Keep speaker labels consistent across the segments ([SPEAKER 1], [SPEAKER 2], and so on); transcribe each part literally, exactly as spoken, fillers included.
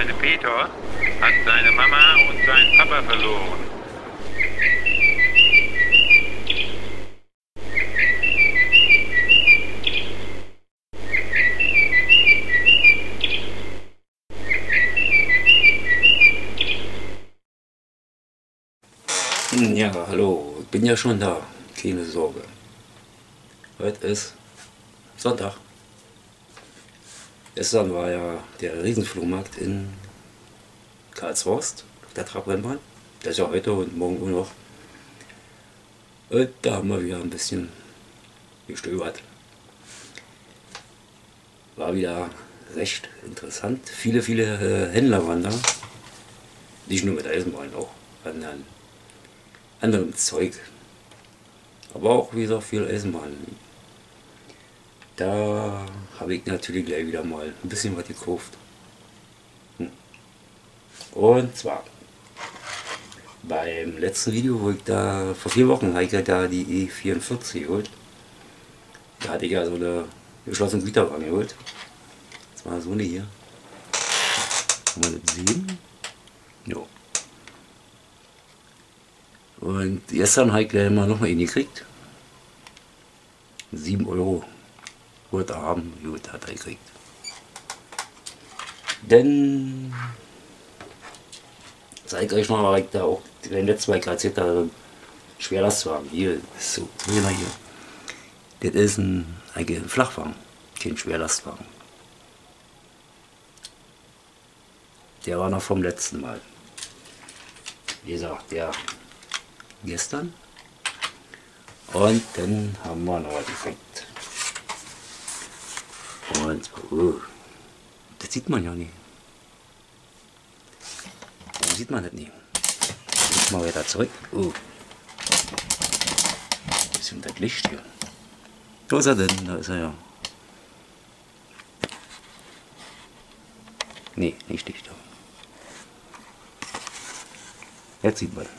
[SPEAKER 1] kleine Peter hat seine Mama und seinen Papa verloren.
[SPEAKER 2] Ja, hallo, ich bin ja schon da, keine Sorge. Heute ist Sonntag. Gestern war ja der Riesenflohmarkt in Karlshorst, der Trabrennbahn. Der ist ja heute und morgen auch noch. Und da haben wir wieder ein bisschen gestöbert. War wieder recht interessant. Viele, viele äh, Händler waren da. Nicht nur mit Eisenbahn, auch an anderem Zeug. Aber auch, wie gesagt, viel Eisenbahn. Da habe ich natürlich gleich wieder mal ein bisschen was gekauft. Hm. Und zwar beim letzten Video, wo ich da vor vier Wochen habe ich ja da die E vierundvierzig geholt. Da hatte ich ja so eine geschlossene Güterwagen geholt. Das war so eine hier. Kann man das sehen? Jo. Und gestern habe ich gleich mal noch mal ihn gekriegt. sieben Euro. Heute Abend, gut, hat er gekriegt. Denn zeige ich euch mal, weil ich da auch den letzten Mal erzählt habe, Schwerlastwagen. Hier ist so, hier mal hier. Das ist ein, ein Flachwagen, kein Schwerlastwagen. Der war noch vom letzten Mal. Wie gesagt, der gestern. Und dann haben wir noch was gekriegt. Und oh, das sieht man ja nicht. Warum sieht man das nicht? Jetzt mal weiter zurück. Oh. Bisschen das Licht hier. Wo ist er denn? Da ist er ja. Nee, nicht dicht. Jetzt sieht man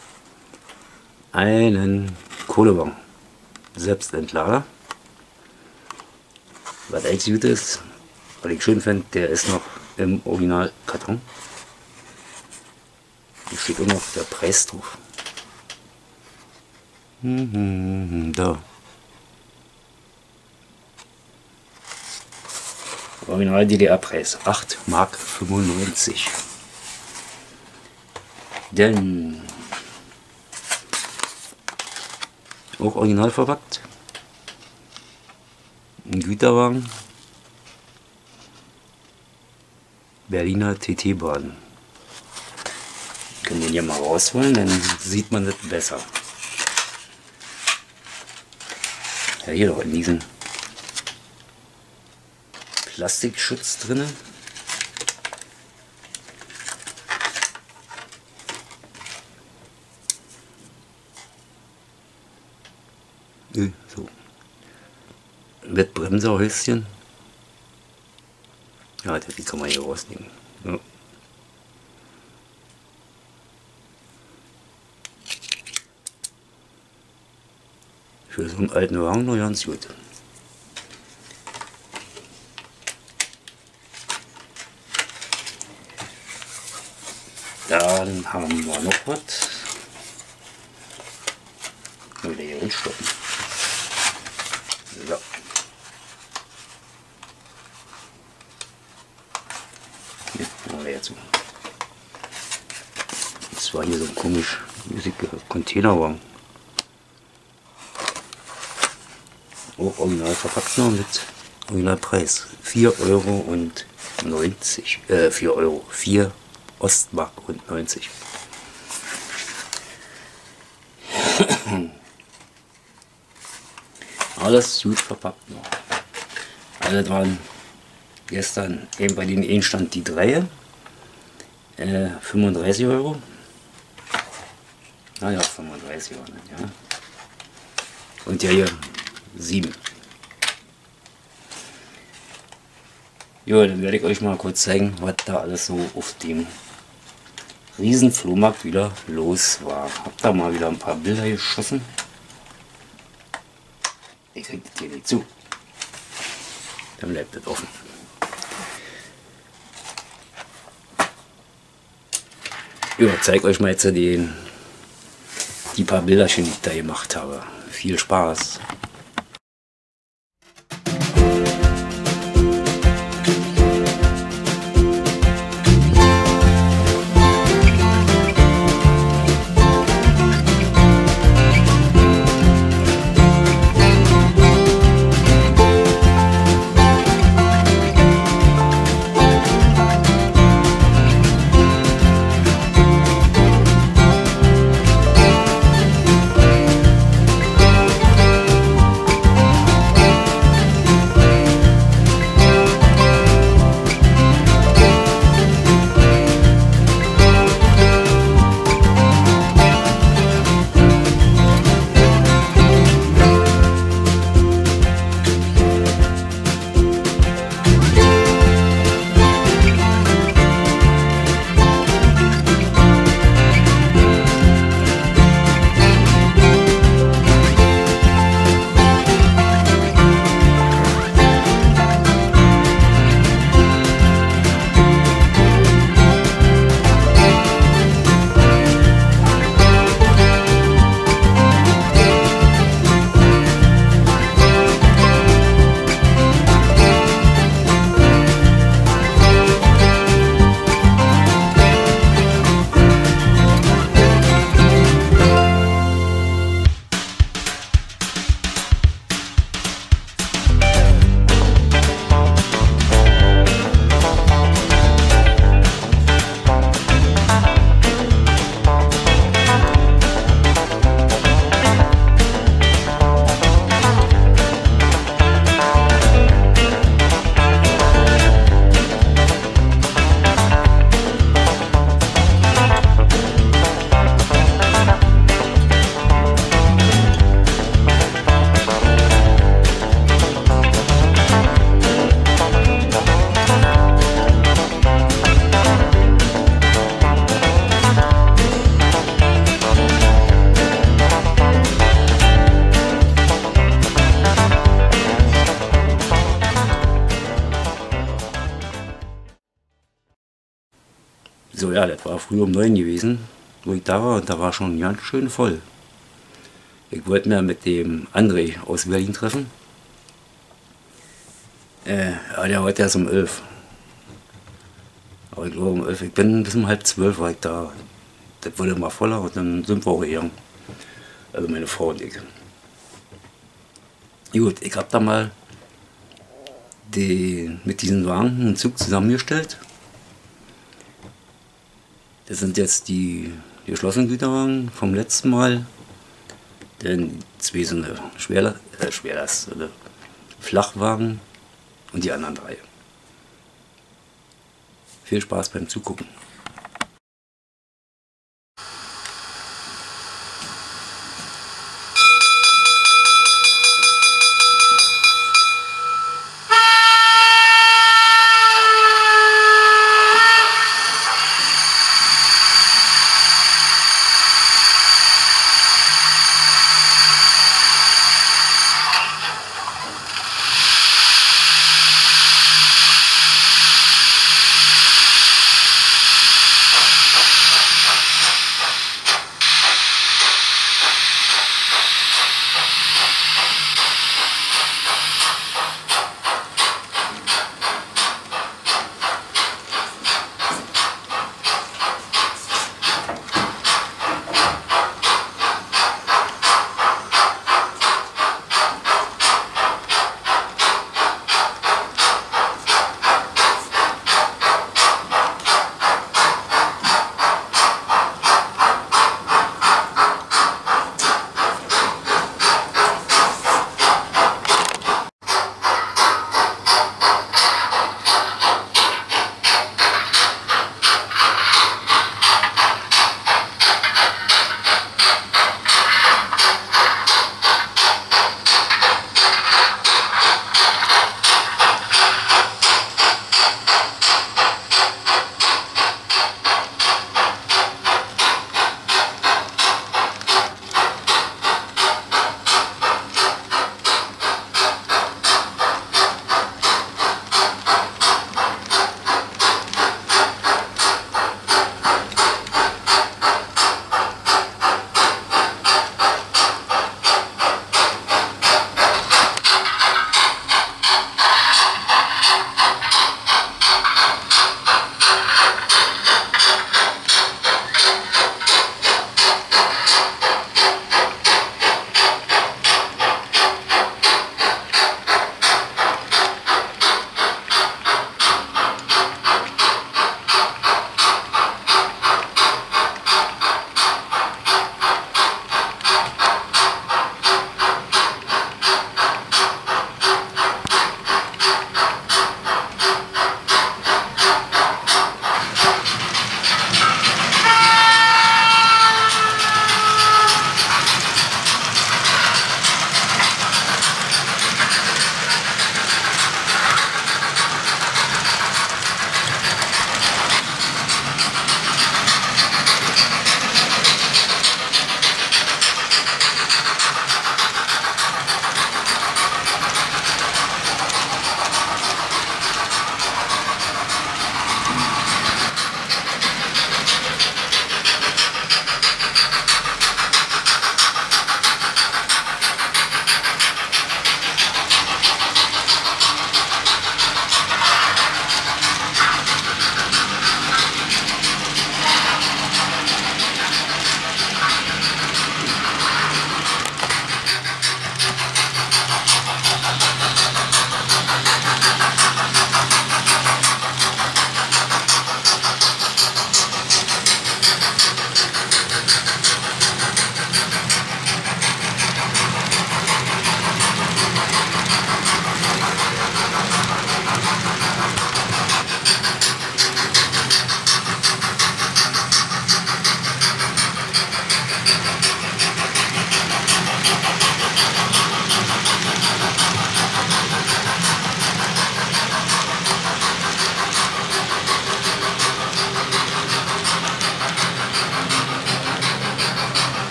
[SPEAKER 2] einen Kohlewagen. Selbstentlader. Was echt gut ist, weil ich schön finde, der ist noch im Originalkarton. Hier steht auch noch der Preis drauf. Da. Original D D R-Preis, acht Mark fünfundneunzig. Denn auch original verpackt. Ein Güterwagen. Berliner T T-Bahn. Können den hier mal rausholen, dann sieht man das besser. Ja, hier doch in diesem Plastikschutz drin. So. Mit Bremserhäuschen. Ja, die kann man hier rausnehmen. Ja. Für so einen alten Wagen noch ganz gut. Dann haben wir noch was. Wieder hier umstoppen. So. Jetzt. Das war hier so ein komisch Containerwagen. Auch original verpackt noch mit Originalpreis. vier Euro und neunzig. Äh, vier Euro. vier Ostmark und neunzig. Alles gut verpackt noch. Also waren gestern eben bei den einen stand die drei. Äh, fünfunddreißig Euro. Naja, fünfunddreißig Euro, ja. Und der hier sieben. Ja, dann werde ich euch mal kurz zeigen, was da alles so auf dem riesen Flohmarkt wieder los war. Hab da mal wieder ein paar Bilder geschossen. Ich krieg das hier nicht zu. Dann bleibt das offen. Ja, zeige euch mal jetzt den, die paar Bilderchen, die ich da gemacht habe. Viel Spaß! So, ja, das war früh um neun gewesen, wo ich da war, und da war schon ganz schön voll. Ich wollte mir mit dem André aus Berlin treffen. Äh, ja, der heute erst um elf. Aber ich glaube um elf, ich bin bis um halb zwölf war ich da. Das wurde immer voller und dann sind wir auch gegangen. Also meine Frau und ich. Gut, ich habe da mal die, mit diesem Wagen einen Zug zusammengestellt. Das sind jetzt die geschlossenen Güterwagen vom letzten Mal. Denn zwei sind eine Schwerlast, äh, Schwerlast, eine Flachwagen und die anderen drei. Viel Spaß beim Zugucken.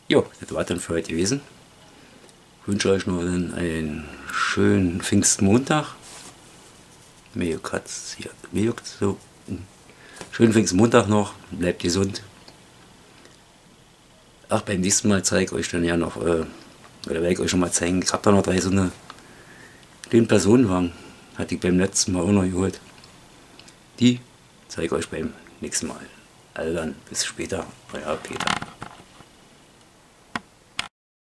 [SPEAKER 2] Jo, das war dann für heute gewesen. Ich wünsche euch noch einen, einen schönen Pfingstmontag. Mir juckt hier, mir juckt so. Schönen Pfingstmontag noch, bleibt gesund. Ach, beim nächsten Mal zeige ich euch dann ja noch, äh, oder werde ich euch schon mal zeigen, ich habe da noch drei so eine kleinen Personenwagen. Hatte ich beim letzten Mal auch noch geholt. Die zeige ich euch beim nächsten Mal. Also dann, bis später, euer Peter.